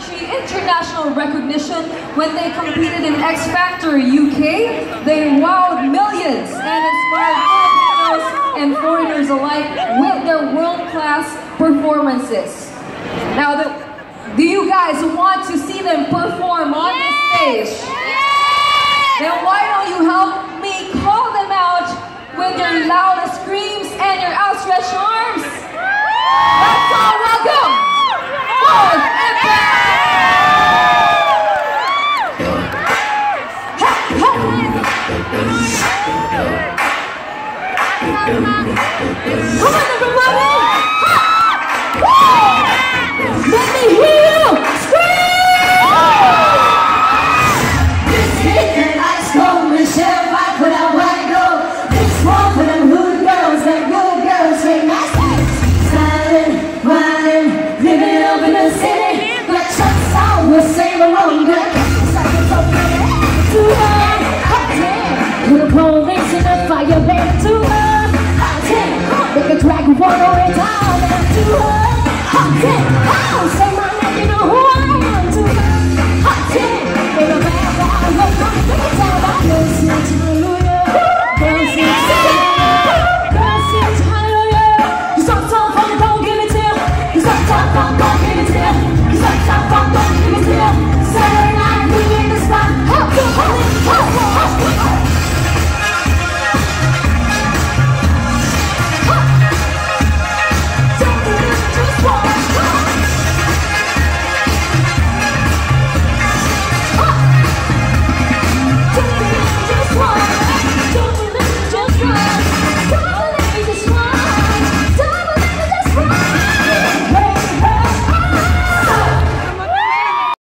country international recognition when they competed in X Factor UK. They wowed millions and inspired Filipinos and foreigners alike with their world-class performances. Now, do you guys want to see them perform on this stage? Then why don't you help me call them out with your loudest screams and your outstretched arms? Let's all welcome